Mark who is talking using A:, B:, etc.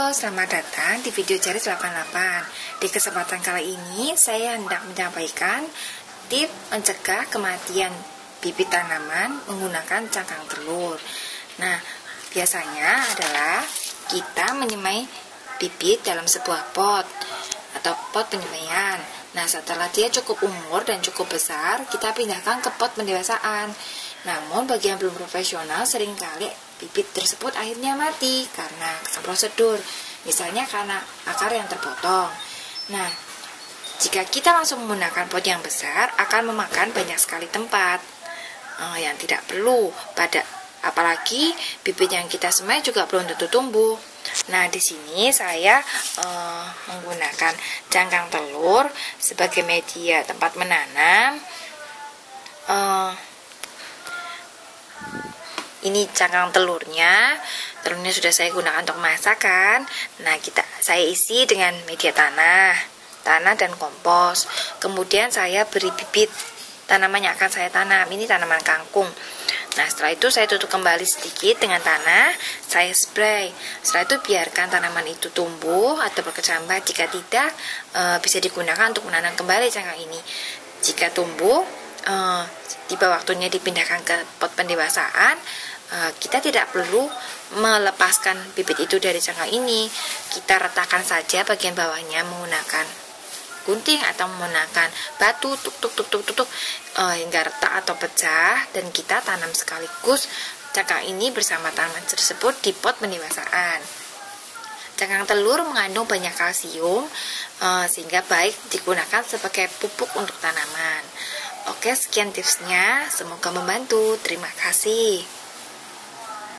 A: Halo, selamat datang di video Charis 88. Di kesempatan kali ini, saya hendak menyampaikan tips mencegah kematian bibit tanaman menggunakan cangkang telur. Nah, biasanya adalah kita menyemai bibit dalam sebuah pot atau pot penyemaian. Nah, setelah dia cukup umur dan cukup besar, kita pindahkan ke pot pendewasaan. Namun, bagi yang belum profesional, seringkali bibit tersebut akhirnya mati karena prosedur, misalnya karena akar yang terpotong. Nah, jika kita langsung menggunakan pot yang besar, akan memakan banyak sekali tempat yang tidak perlu, apalagi bibit yang kita semai juga belum tentu tumbuh. Nah, di sini saya menggunakan cangkang telur sebagai media tempat menanam. Ini cangkang telurnya sudah saya gunakan untuk masakan. Nah, saya isi dengan media tanah dan kompos. Kemudian saya beri bibit tanaman yang akan saya tanam. Ini tanaman kangkung. Nah, setelah itu saya tutup kembali sedikit dengan tanah, saya spray. Setelah itu biarkan tanaman itu tumbuh atau berkecambah. Jika tidak, bisa digunakan untuk menanam kembali cangkang ini. Jika tumbuh, tiba waktunya dipindahkan ke pot pendewasaan. Kita tidak perlu melepaskan bibit itu dari cangkang ini. Kita retakan saja bagian bawahnya menggunakan gunting atau menggunakan batu tuk hingga retak atau pecah, dan kita tanam sekaligus cangkang ini bersama tanaman tersebut di pot pendewasaan. Cangkang telur mengandung banyak kalsium sehingga baik digunakan sebagai pupuk untuk tanaman. Oke, sekian tipsnya, semoga membantu. Terima kasih.